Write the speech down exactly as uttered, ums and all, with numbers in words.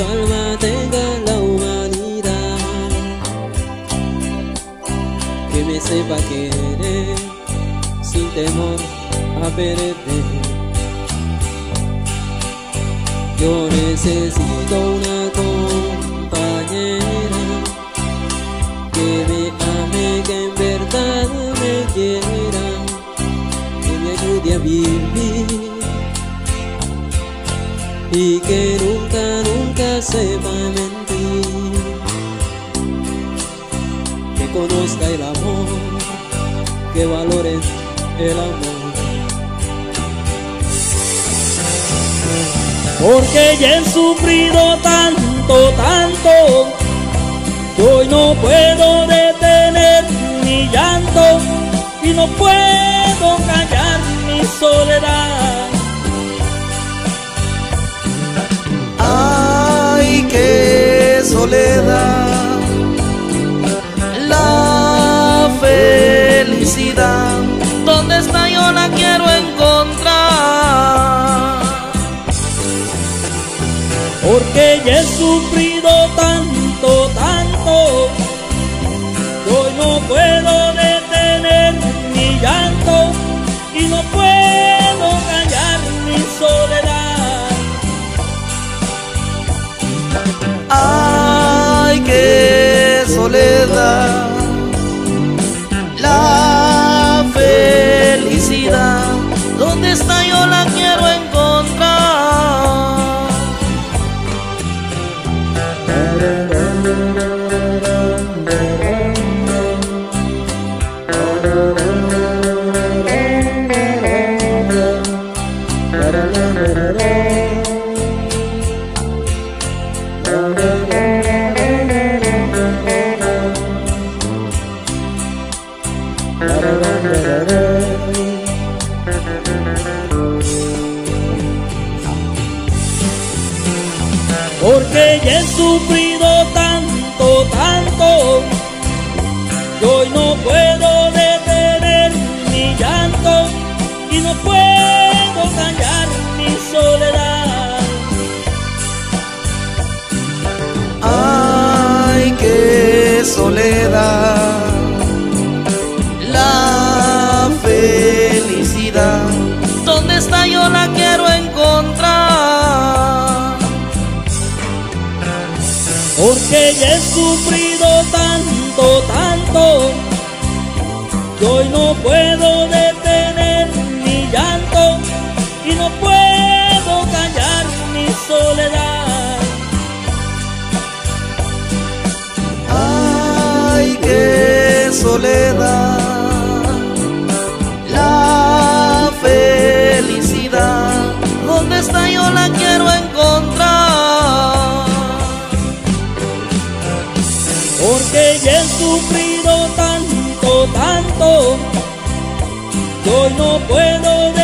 su alma tenga la humanidad, que me sepa querer sin temor a perder. Yo necesito una compañera que me ame, que en verdad me quiera, que me ayude a vivir y que nunca, nunca sepa mentir, que conozca el amor, que valore el amor. Porque ya he sufrido tanto, tanto, que hoy no puedo detener mi llanto y no puedo callar mi soledad. Ay, qué soledad, la felicidad, ¿dónde está? Yo la quiero encontrar. Porque ya he sufrido tanto, tanto, que hoy no puedo detener mi llanto y no puedo callar mi soledad. Ay, qué soledad, la felicidad, ¿dónde está? Yo la quiero encontrar. Porque ya he sufrido tanto, tanto, que hoy no puedo detener mi llanto y no puedo callar mi soledad. Ay, qué soledad, la felicidad, ¿dónde está? Yo la quiero encontrar. Porque ya he sufrido tanto, tanto, que hoy no puedo detener mi llanto y no puedo callar mi soledad. Ay, qué soledad, la felicidad, ¿dónde está? Yo la quiero encontrar. Porque ya he sufrido tanto, tanto, que hoy no puedo